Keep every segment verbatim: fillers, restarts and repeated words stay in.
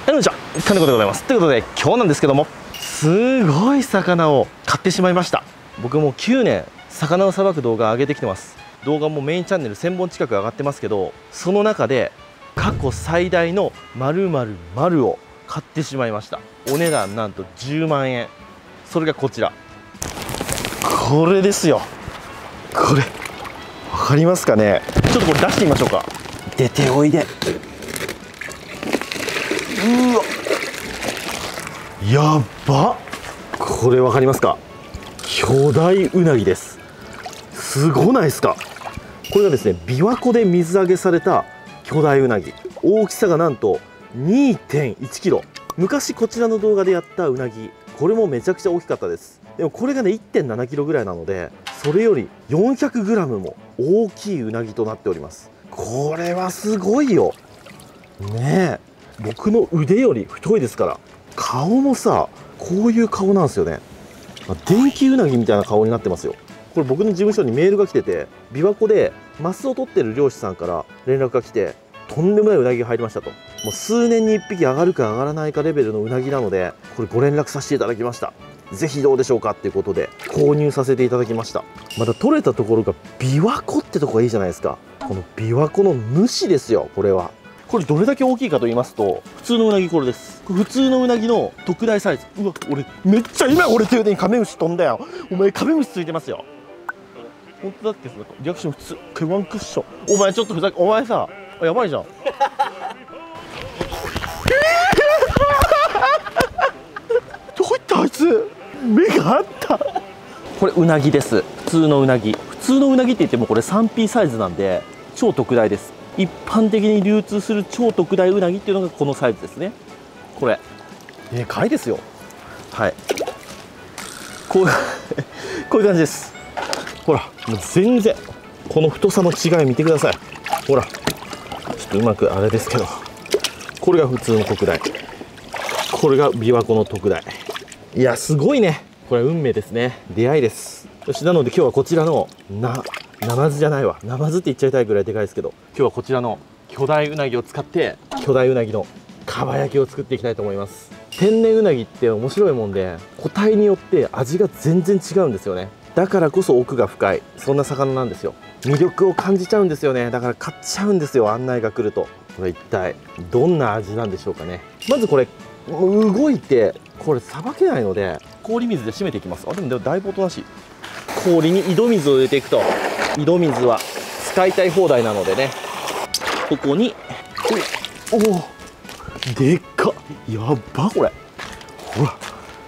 こんにちは、金子でございます。ということで今日なんですけども、すごい魚を買ってしまいました。僕もうきゅうねん魚をさばく動画上げてきてます。動画もメインチャンネルせんぼん近く上がってますけど、その中で過去最大の〇〇〇を買ってしまいました。お値段なんとじゅうまんえん。それがこちら、これですよ。これ分かりますかね。ちょっとこれ出してみましょうか。出ておいで。うわ、やば。これ分かりますか。巨大ウナギです。すごないですか。これがですね、琵琶湖で水揚げされた巨大ウナギ。大きさがなんと にてんいちキロ。昔こちらの動画でやったウナギ、これもめちゃくちゃ大きかったです。でもこれがね いってんななキロぐらいなので、それより よんひゃくグラム も大きいウナギとなっております。これはすごいよね。え僕の腕より太いですから。顔もさ、こういう顔なんですよね。電気ウナギみたいな顔になってますよ。これ僕の事務所にメールが来てて、琵琶湖でマスを取ってる漁師さんから連絡が来て、とんでもないウナギが入りましたと。もう数年にいっぴき上がるか上がらないかレベルのウナギなので、これご連絡させていただきました。ぜひどうでしょうかっていうことで購入させていただきました。また取れたところが琵琶湖ってとこがいいじゃないですか。この琵琶湖の主ですよ。これはこれどれだけ大きいかと言いますと、普通のウナギこれです。普通のウナギの特大サイズ。うわ、俺めっちゃ今俺手腕にカメムシ飛んだよ。お前カメムシついてますよ。本当だってさ、リアクション普通。ケワンクッション。お前ちょっとふざけ、お前さ、やばいじゃん。どこ行ったあいつ。目があった。これウナギです。普通のウナギ。普通のウナギって言ってもこれ スリーピー サイズなんで超特大です。一般的に流通する超特大ウナギっていうのがこのサイズですね。これでかいですよ。はい、こうこういう感じです。ほらもう全然この太さの違い見てください。ほらちょっとうまくあれですけど、これが普通の特大、これが琵琶湖の特大。いやすごいね。これ運命ですね。出会いです。よし、なので今日はこちらのなナマズじゃないわ、ナマズって言っちゃいたいぐらいでかいですけど、今日はこちらの巨大ウナギを使って巨大ウナギのかば焼きを作っていきたいと思います。天然ウナギって面白いもんで、個体によって味が全然違うんですよね。だからこそ奥が深い、そんな魚なんですよ。魅力を感じちゃうんですよね。だから買っちゃうんですよ、案内が来ると。これ一体どんな味なんでしょうかね。まずこれ動いてこれさばけないので氷水で締めていきます。あでもでもだいぶおとなしい。氷に井戸水を入れていくと、井戸水は使いたい放題なのでね、ここにおおでっか、やっばこれ。ほら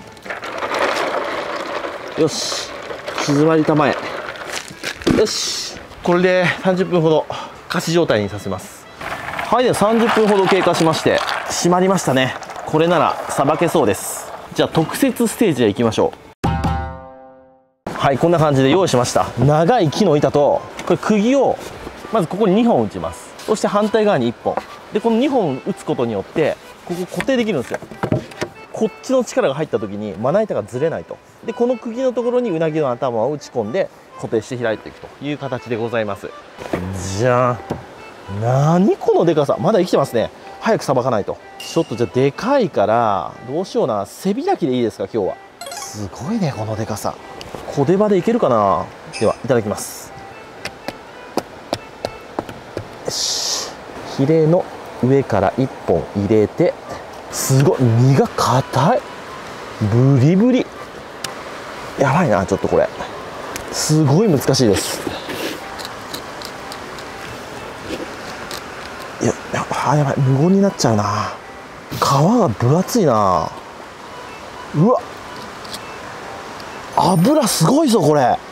よし、静まりたまえ。よし、これでさんじゅっぷんほど仮死状態にさせます。はい、でさんじゅっぷんほど経過しまして締まりましたね。これならさばけそうです。じゃあ特設ステージへ行きましょう。はい、こんな感じで用意しました。長い木の板とこれ釘をまずここににほん打ちます。そして反対側にいっぽんで、このにほん打つことによってここ固定できるんですよ。こっちの力が入った時にまな板がずれないと。でこの釘のところにウナギの頭を打ち込んで固定して開いていくという形でございます。じゃん、何このでかさ。まだ生きてますね。早くさばかないと。ちょっとじゃあでかいからどうしような、背開きでいいですか今日は。すごいねこのでかさ。小手羽でいけるかな。ではいただきます。よし、ヒレの上からいっぽん入れて、すごい身が硬い、ブリブリ。やばいな、ちょっとこれすごい難しいです。いやあやばい、無言になっちゃうな。皮が分厚いな。うわ油すごいぞこれ。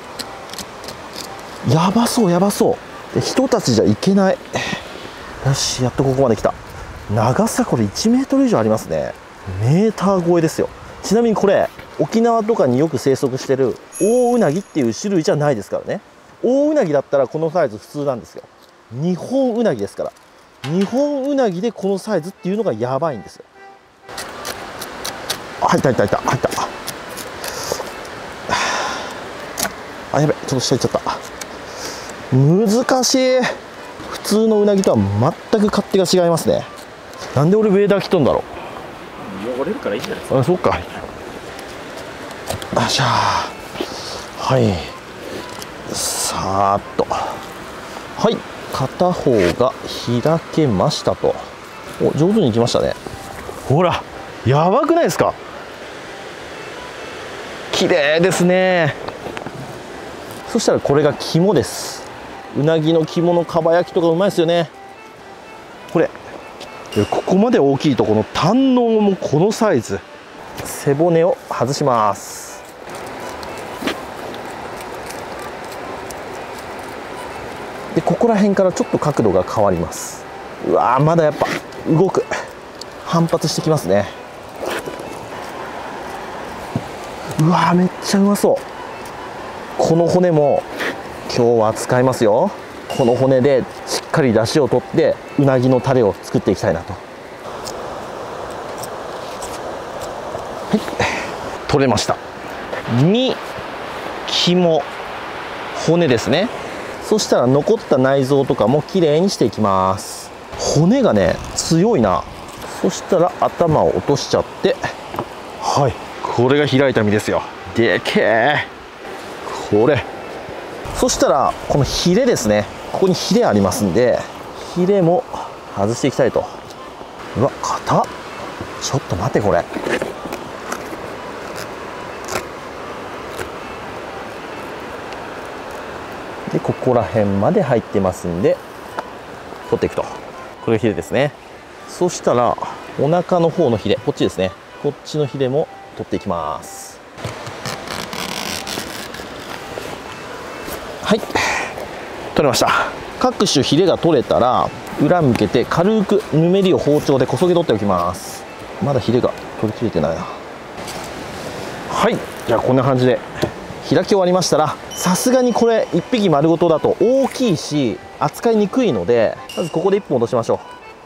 やばそうやばそう。人たちじゃいけない。よし、やっとここまで来た。長さこれいちメートル以上ありますね。メーター超えですよ。ちなみにこれ沖縄とかによく生息してる大ウナギっていう種類じゃないですからね。大ウナギだったらこのサイズ普通なんですよ。ニホンウナギですから。ニホンウナギでこのサイズっていうのがやばいんですよ。入った入った入った入った。あ、やべ、ちょっと下行っちゃった。難しい。普通のうなぎとは全く勝手が違いますね。 なんで俺ウェーダー着とんだろう。汚れるからいいんじゃないですか。 あ、そっか。あしゃー、はい、さーっと、はい、片方が開けましたと。お、上手にいきましたね。ほら、やばくないですか。綺麗ですね。そしたらこれが肝です。うなぎの肝のかば焼きとかうまいですよね。これここまで大きいと、この胆のもこのサイズ。背骨を外します。でここら辺からちょっと角度が変わります。うわー、まだやっぱ動く、反発してきますね。うわー、めっちゃうまそう。この骨も今日は使いますよ。この骨でしっかり出汁を取ってうなぎのタレを作っていきたいなと。はい、取れました。身、肝、骨ですね。そしたら残った内臓とかもきれいにしていきます。骨がね強いな。そしたら頭を落としちゃって、はい、これが開いた身ですよ。でけえこれ。そしたらこのヒレですね、ここにヒレありますんで、ヒレも外していきたいと。うわ、硬っ。ちょっと待って、これでここら辺まで入ってますんで取っていくと。これがヒレですね。そしたらお腹の方のヒレ、こっちですね、こっちのヒレも取っていきます。はい、取れました。各種ヒレが取れたら裏向けて軽くぬめりを包丁でこそげ取っておきます。まだヒレが取り切れてないな。はい、じゃあこんな感じで開き終わりましたら、さすがにこれいっぴき丸ごとだと大きいし扱いにくいので、まずここでいっぽん落としましょ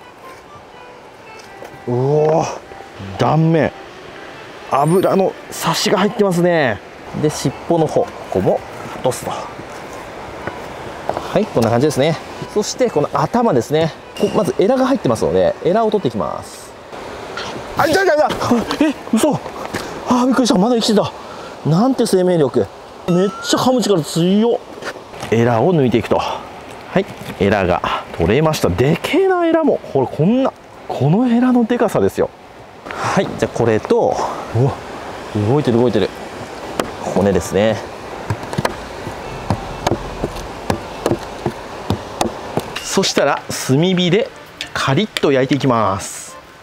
う。うおー、断面脂のサシが入ってますね。で尻尾の方、ここも落とすと。はい、こんな感じですね。そしてこの頭ですね、こまずエラが入ってますのでエラを取っていきます。あ、痛い痛い痛い。え、嘘。あ、びっくりした。まだ生きてた。なんて生命力。めっちゃ噛む力強っ。エラを抜いていくと。はい、エラが取れました。でけえな、エラも。ほら、こんなこのエラのでかさですよ。はい、じゃあこれと、うわ、動いてる動いてる骨ですね。そしたら炭火でカリッと焼いていきます。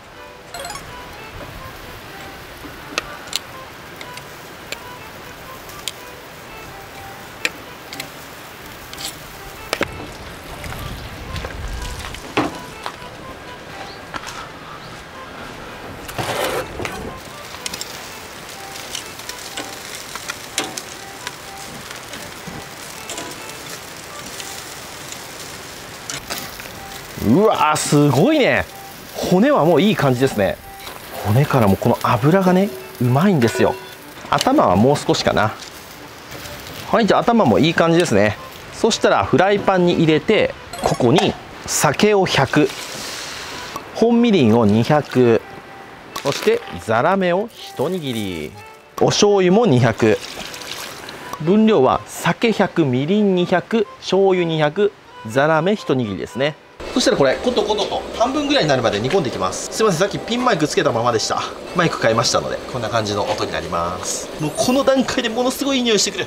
うわー、すごいね。骨はもういい感じですね。骨からもこの脂がねうまいんですよ。頭はもう少しかな。はい、じゃあ頭もいい感じですね。そしたらフライパンに入れて、ここに酒をひゃく、本みりんをにひゃく、そしてザラメを一握り、お醤油もにひゃく。分量は酒ひゃく、みりんにひゃく、醤油にひゃく、ザラメ一握りですね。そしたらこれコトコトと半分ぐらいになるまで煮込んでいきます。すいません、さっきピンマイクつけたままでした。マイク変えましたのでこんな感じの音になります。もうこの段階でものすごいいい匂いしてくる。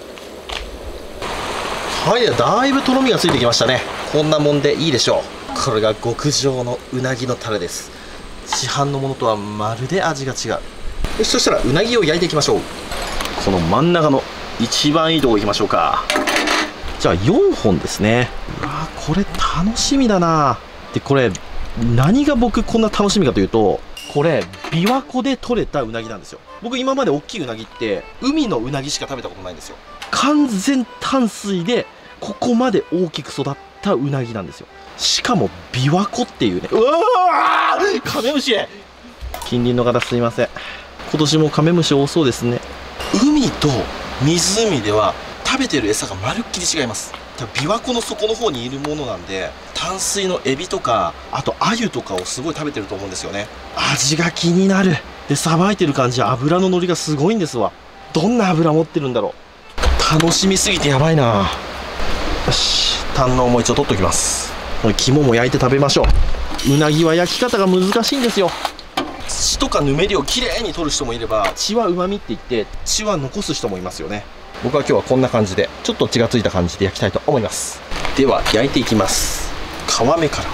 はい、だいぶとろみがついてきましたね。こんなもんでいいでしょう。これが極上のうなぎのタレです。市販のものとはまるで味が違う。よし、そしたらうなぎを焼いていきましょう。この真ん中の一番いいとこ行きましょうか。じゃあよんほんですね。うわー、これ楽しみだな。でこれ何が僕こんな楽しみかというと、これ琵琶湖で取れたうなぎなんですよ。僕今まで大きいうなぎって海のうなぎしか食べたことないんですよ。完全淡水でここまで大きく育ったうなぎなんですよ。しかも琵琶湖っていうね。うわー、カメムシ。近隣の方すいません、今年もカメムシ多そうですね。海と湖では食べてる餌がまるっきり違います。 琵琶湖の底の方にいるものなんで、淡水のエビとかあとアユとかをすごい食べてると思うんですよね。味が気になる。でさばいてる感じ、油の乗りがすごいんですわ。どんな油持ってるんだろう。楽しみすぎてやばいな。よし、胆のも一応取っときます。これ肝も焼いて食べましょう。うなぎは焼き方が難しいんですよ。血とかぬめりをきれいに取る人もいれば、血はうまみって言って血は残す人もいますよね。僕は今日はこんな感じでちょっと血がついた感じで焼きたいと思います。では焼いていきます。皮目から。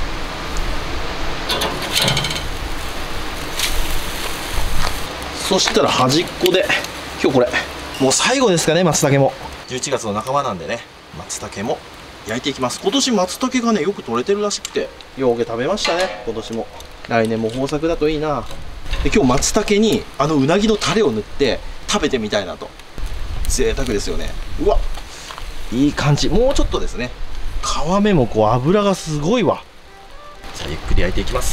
そしたら端っこで、今日これもう最後ですかね。松茸もじゅういちがつの半ばなんでね、松茸も焼いていきます。今年松茸がねよく取れてるらしくて、ようけ食べましたね。今年も来年も豊作だといいな。で今日松茸にあのうなぎのタレを塗って食べてみたいなと。贅沢ですよね。うわ、いい感じ。もうちょっとですね。皮目もこう油がすごいわ。さあゆっくり焼いていきます。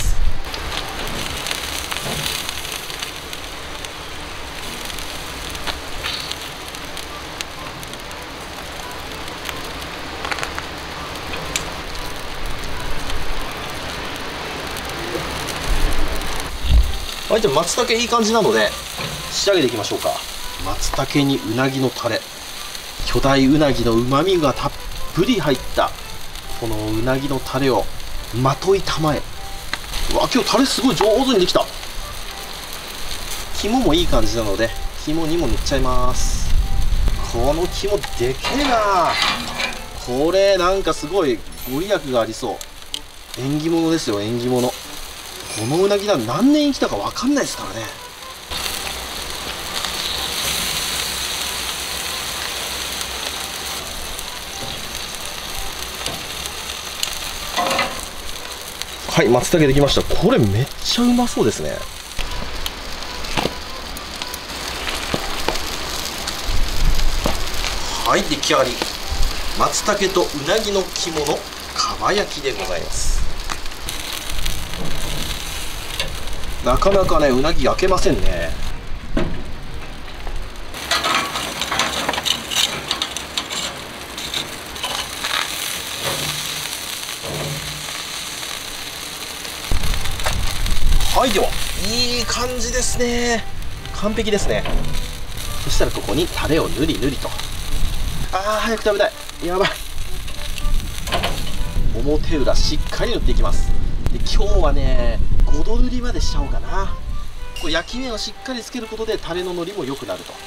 はい、じゃあ松茸いい感じなので仕上げていきましょうか。松茸にうなぎのタレ、巨大うなぎのうまみがたっぷり入ったこのうなぎのタレをまといたまえ。うわ、今日タレすごい上手にできた。肝もいい感じなので肝にも塗っちゃいます。この肝でけえな。これなんかすごいご利益がありそう。縁起物ですよ、縁起物。このうなぎは何年生きたか分かんないですからね。はい、松茸できました。これめっちゃうまそうですね。はい、出来上がり。松茸とうなぎの肝のかば焼きでございます。なかなかねうなぎ焼けませんね。はい、ではいい感じですね。完璧ですね。そしたらここにタレをぬりぬりと。あー、早く食べたい。やばい。表裏しっかり塗っていきます。で今日はねごど塗りまでしちゃおうかな。これ焼き目をしっかりつけることでタレののりも良くなると。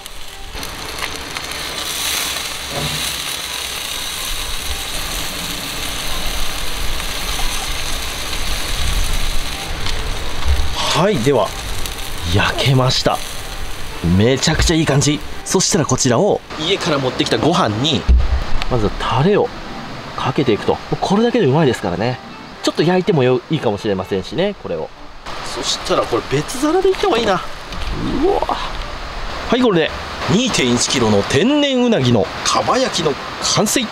はい、では焼けました。めちゃくちゃいい感じ。そしたらこちらを家から持ってきたご飯にまずタレをかけていくと。これだけでうまいですからね。ちょっと焼いてもよいいかもしれませんしね、これを。そしたらこれ別皿でいった方がいいな。うわ、はい、これで にてんいちキロの天然うなぎのかば焼きの完成。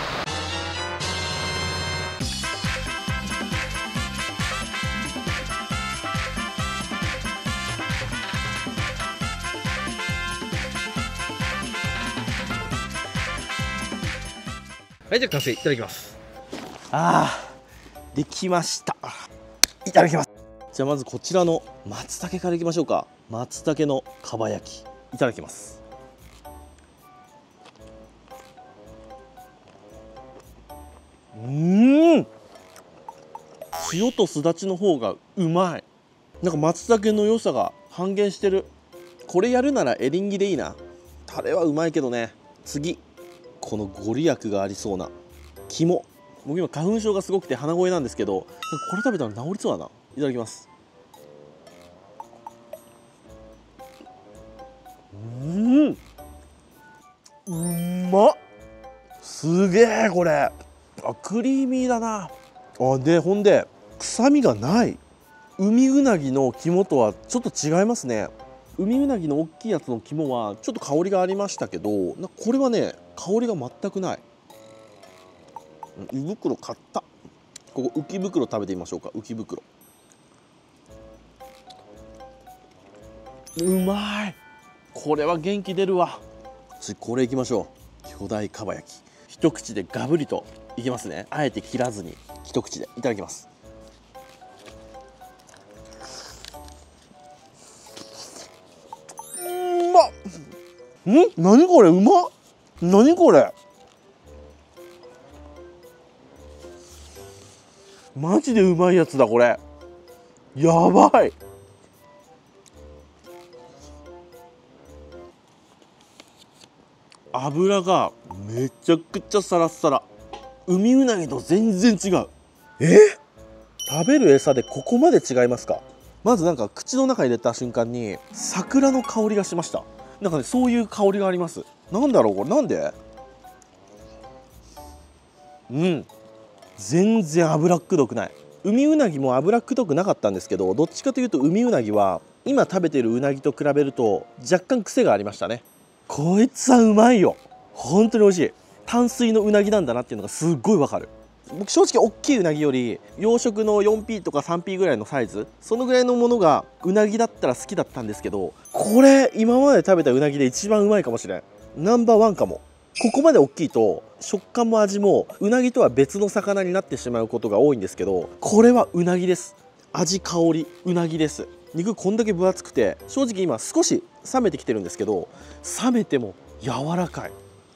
はい、じゃあ完成いただきます。あー、できました。いただきます。じゃあまずこちらの松茸からいきましょうか。松茸のかば焼きいただきます。うーん、塩とすだちの方がうまい。なんか松茸の良さが半減してる。これやるならエリンギでいいな。タレはうまいけどね。次、このご利益がありそうな肝。僕今花粉症がすごくて鼻声なんですけど、これ食べたら治りそうだな。いただきます。うん、うまっ。すげえこれ。あ、クリーミーだな。あ、でほんで臭みがない。海うなぎの肝とはちょっと違いますね。海うなぎの大きいやつの肝はちょっと香りがありましたけど、なこれはね香りが全くない。胃袋買った。ここ浮き袋食べてみましょうか。浮き袋、うまい。これは元気出るわ。次これいきましょう。巨大かば焼き。 一口でガブリといきますね。あえて切らずに一口でいただきます。うまっ。ん、何これ、うまっ。何これ、マジでうまいやつだこれ。やばい。油がめちゃくちゃサラッサラ。海うなぎと全然違う。え、食べる餌でここまで違いますか。まずなんか口の中に入れた瞬間に桜の香りがしました。なんかね、そういう香りがあります。なんだろうこれ、なんで。うん、全然脂っくどくない。海うなぎも脂っくどくなかったんですけど、どっちかというと海うなぎは今食べてるうなぎと比べると若干癖がありましたね。こいつはうまいよ。本当に美味しい。淡水のうなぎなんだなっていうのがすっごいわかる。僕正直大きいうなぎより養殖の よんピー とか さんピー ぐらいのサイズ、そのぐらいのものがうなぎだったら好きだったんですけど、これ今まで食べたうなぎで一番うまいかもしれん。ナンバーワンかも。ここまで大きいと食感も味もうなぎとは別の魚になってしまうことが多いんですけど、これはうなぎです。味香りうなぎです。肉こんだけ分厚くて、正直今少し冷めてきてるんですけど、冷めても柔らかい。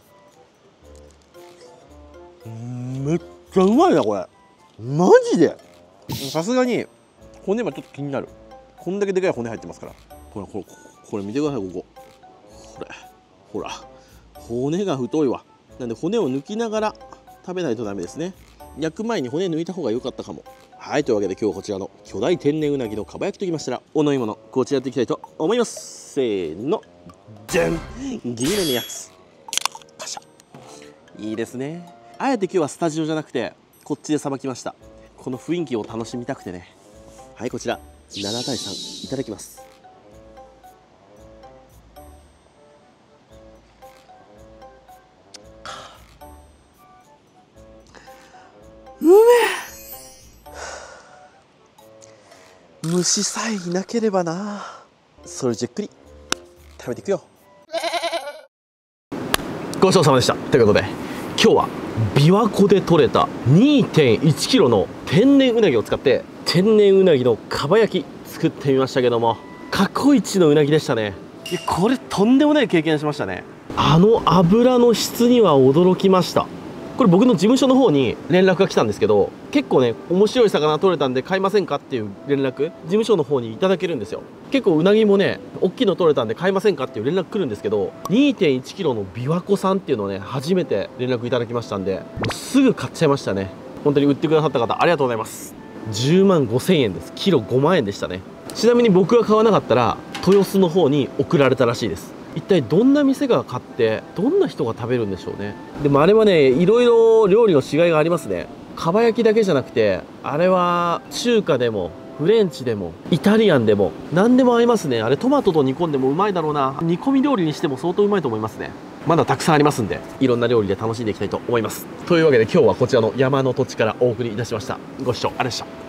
めっちゃうまいなこれ、マジで。さすがに骨はちょっと気になる。こんだけでかい骨入ってますから。これこれこれ見てください、ここ、これほら、骨が太いわ。なんで骨を抜きながら食べないとダメですね。焼く前に骨抜いた方が良かったかも。はい、というわけで今日はこちらの巨大天然うなぎのかば焼きときましたら、お飲み物こちらやっていきたいと思います。せーの、じゃん、銀色のやつ、パシャ。いいですね。あえて今日はスタジオじゃなくてこっちでさばきました。この雰囲気を楽しみたくてね。はい、こちらななたいさんいただきます。うめえ。虫さえいなければな。それじっくり食べていくよ。ごちそうさまでした。ということで今日は琵琶湖で採れた にてんいちキロの天然うなぎを使って天然うなぎのかば焼き作ってみましたけども、過去一のうなぎでしたね。いや、これとんでもない経験しましたね。あの油の質には驚きました。これ僕の事務所の方に連絡が来たんですけど、結構ね面白い魚取れたんで買いませんかっていう連絡、事務所の方にいただけるんですよ。結構うなぎもね大きいの取れたんで買いませんかっていう連絡来るんですけど、 にてんいちキロの琵琶湖産っていうのをね初めて連絡いただきましたんで、もうすぐ買っちゃいましたね。本当に売ってくださった方ありがとうございます。じゅうまんごせんえんです。キロごまんえんでしたね。ちなみに僕が買わなかったら豊洲の方に送られたらしいです。一体どんな店が買ってどんな人が食べるんでしょうね。でもあれはねいろいろ料理の違いがありますね。かば焼きだけじゃなくて、あれは中華でもフレンチでもイタリアンでも何でも合いますね。あれトマトと煮込んでもうまいだろうな。煮込み料理にしても相当うまいと思いますね。まだたくさんありますんで、いろんな料理で楽しんでいきたいと思います。というわけで今日はこちらの山の土地からお送りいたしました。ご視聴ありがとうございました。